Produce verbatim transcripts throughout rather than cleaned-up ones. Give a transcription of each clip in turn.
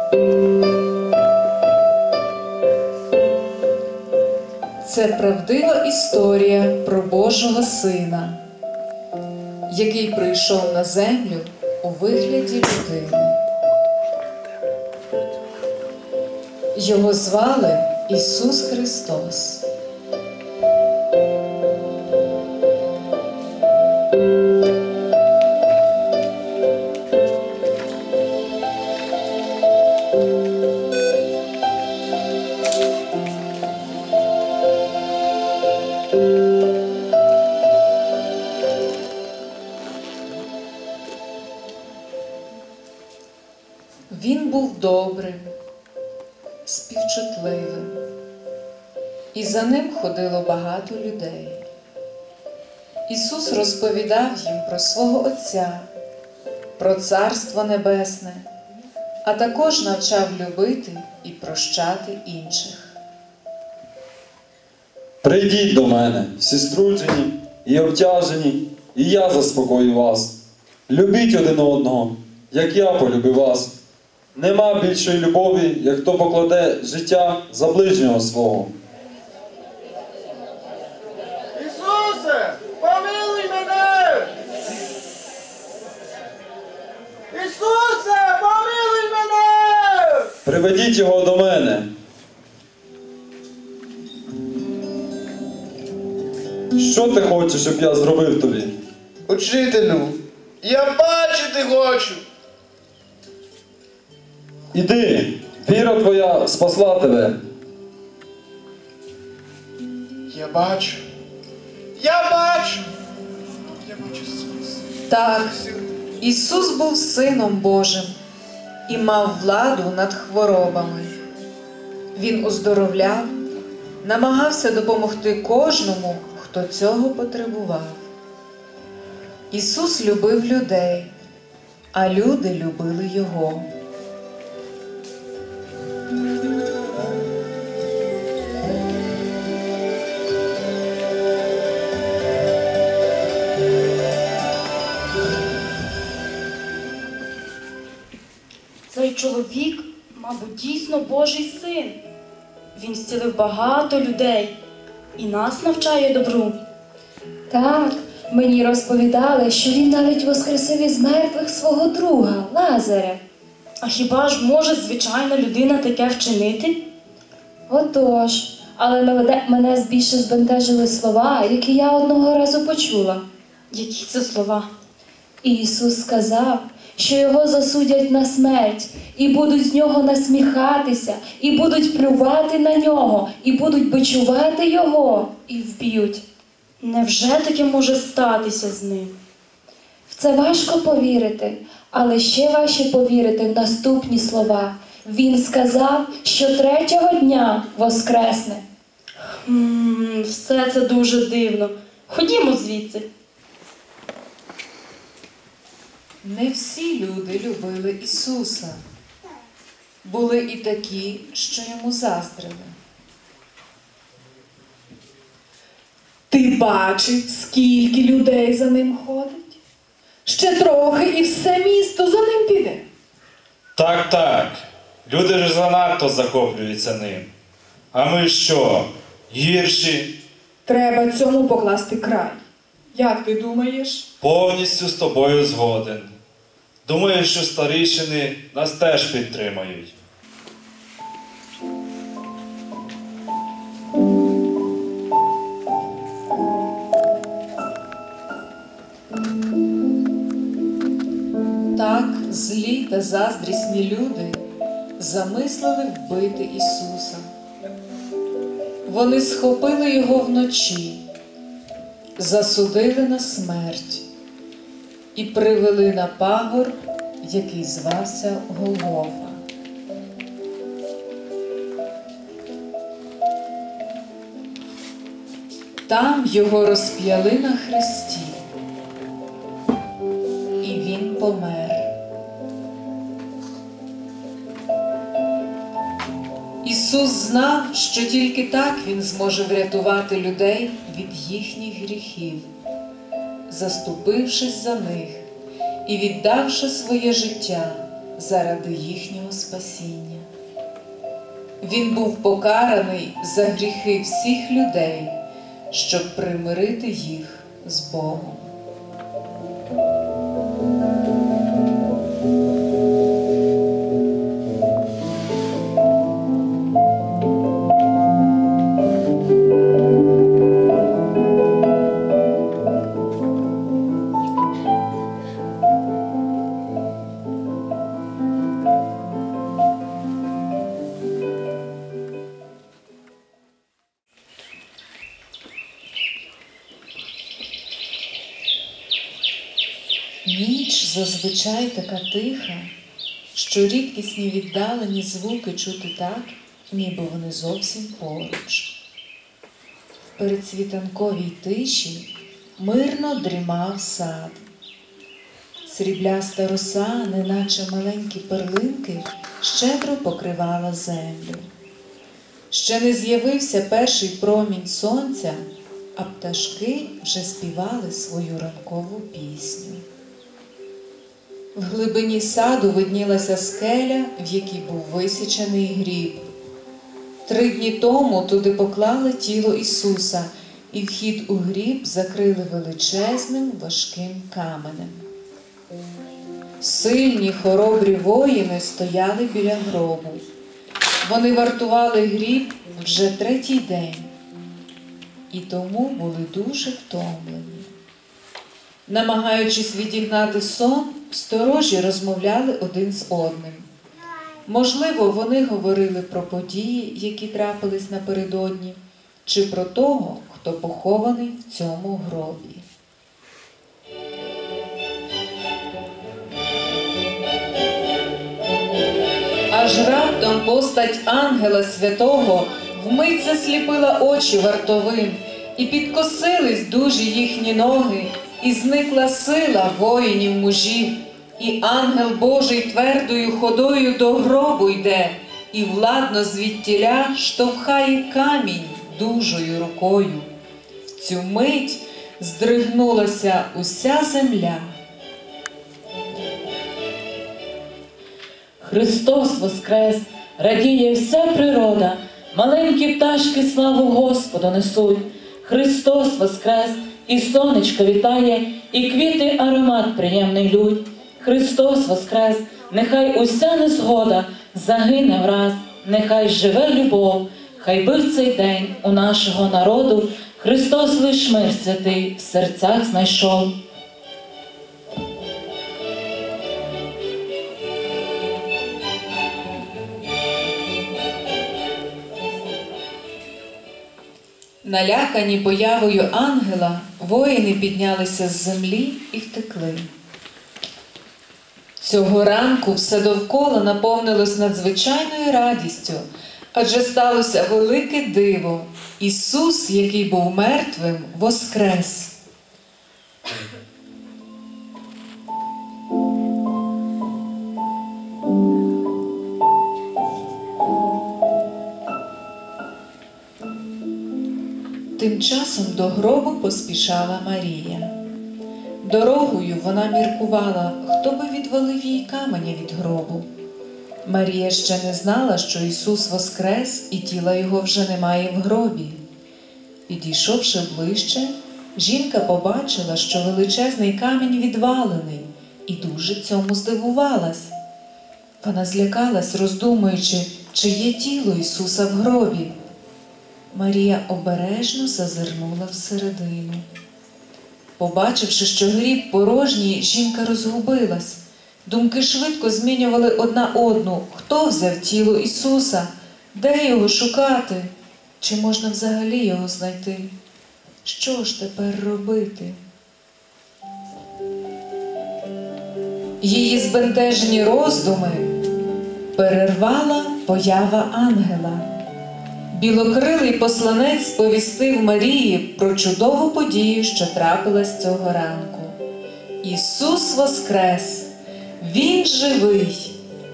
Це правдива історія про Божого Сина, який прийшов на землю у вигляді людини. Його звали Ісус Христос. Він був добрим, співчутливим, і за ним ходило багато людей. Ісус розповідав їм про свого Отця, про Царство Небесне, а також навчав любити і прощати інших. Прийдіть до мене, всі струджені і обтяжені, і я заспокою вас. Любіть один одного, як я полюбив вас. Нема більшої любові, як хто покладе життя за ближнього свого. Ісусе, помилуй мене! Ісусе, помилуй мене! Приведіть його до мене. Що ти хочеш, щоб я зробив тобі? Учителю, я бачити хочу! Іди, віра твоя спасла тебе. Я бачу. Я бачу. Я бачу Ісуса. Так, Ісус був Сином Божим і мав владу над хворобами. Він оздоровляв, намагався допомогти кожному, хто цього потребував. Ісус любив людей, а люди любили Його. Цей чоловік, мабуть, дійсно Божий син. Він зцілив багато людей і нас навчає добру. Так, мені розповідали, що він навіть воскресив із мертвих свого друга, Лазаря. А хіба ж може звичайна людина таке вчинити? Отож, але мене, мене більше збентежили слова, які я одного разу почула. Які це слова? Ісус сказав, що його засудять на смерть, і будуть з нього насміхатися, і будуть плювати на нього, і будуть бичувати його, і вб'ють. Невже таке може статися з ним? В це важко повірити, але ще важче повірити в наступні слова. Він сказав, що третього дня воскресне. М-м, все це дуже дивно. Ходімо звідси. Не всі люди любили Ісуса. Були і такі, що йому заздрили. Ти бачив, скільки людей за ним ходить? Ще трохи і все місто за ним піде. Так, так. Люди ж занадто захоплюються ним. А ми що, гірші? Треба цьому покласти край. Як ти думаєш? Повністю з тобою згоден. Думаю, що старішини нас теж підтримають. Так злі та заздрісні люди замислили вбити Ісуса. Вони схопили його вночі, засудили на смерть і привели на пагорб, який звався Голгофа. Там його розп'яли на хресті, і він помер. Ісус знав, що тільки так Він зможе врятувати людей від їхніх гріхів, заступившись за них і віддавши своє життя заради їхнього спасіння. Він був покараний за гріхи всіх людей, щоб примирити їх з Богом. Ніч зазвичай така тиха, що рідкісні віддалені звуки чути так, ніби вони зовсім поруч. В передсвітанковій тиші мирно дрімав сад. Срібляста роса, неначе маленькі перлинки, щедро покривала землю. Ще не з'явився перший промінь сонця, а пташки вже співали свою ранкову пісню. В глибині саду виднілася скеля, в якій був висічений гріб. Три дні тому туди поклали тіло Ісуса, і вхід у гріб закрили величезним важким каменем. Сильні, хоробрі воїни стояли біля гробу. Вони вартували гріб вже третій день, і тому були дуже втомлені. Намагаючись відігнати сон, сторожі розмовляли один з одним. Можливо, вони говорили про події, які трапились напередодні, чи про того, хто похований в цьому гробі. Аж раптом постать ангела святого вмить засліпила очі вартовим, і підкосились дужі їхні ноги, і зникла сила воїнів-мужів, і ангел Божий твердою ходою до гробу йде, і владно звідтіля штовхає камінь дужою рукою. В цю мить здригнулася уся земля. Христос воскрес, радіє вся природа, маленькі пташки славу Господу несуть. Христос воскрес, і сонечко вітає, і квіти аромат приємний лють. Христос воскрес, нехай уся незгода загине враз, нехай живе любов, хай би в цей день у нашого народу Христос лиш мир святий в серцях знайшов. Налякані появою ангела, воїни піднялися з землі і втекли. Цього ранку все довкола наповнилось надзвичайною радістю, адже сталося велике диво. Ісус, який був мертвим, воскрес. Тим часом до гробу поспішала Марія. Дорогою вона міркувала, хто би відвалив їй каменя від гробу. Марія ще не знала, що Ісус воскрес і тіла Його вже немає в гробі. Підійшовши ближче, жінка побачила, що величезний камінь відвалений, і дуже цьому здивувалась. Вона злякалась, роздумуючи, чи є тіло Ісуса в гробі. Марія обережно зазирнула всередину. Побачивши, що гріб порожній, жінка розгубилась. Думки швидко змінювали одна одну. Хто взяв тіло Ісуса? Де його шукати? Чи можна взагалі його знайти? Що ж тепер робити? Її збентежені роздуми перервала поява ангела. Білокрилий посланець сповістив Марії про чудову подію, що трапилась цього ранку. Ісус воскрес! Він живий!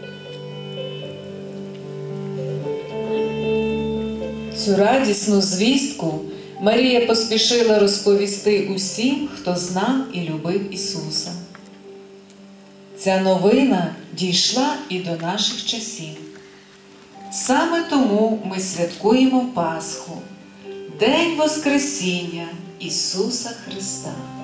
Цю радісну звістку Марія поспішила розповісти усім, хто знав і любив Ісуса. ця новина дійшла і до наших часів. Саме тому ми святкуємо Пасху, День Воскресіння Ісуса Христа.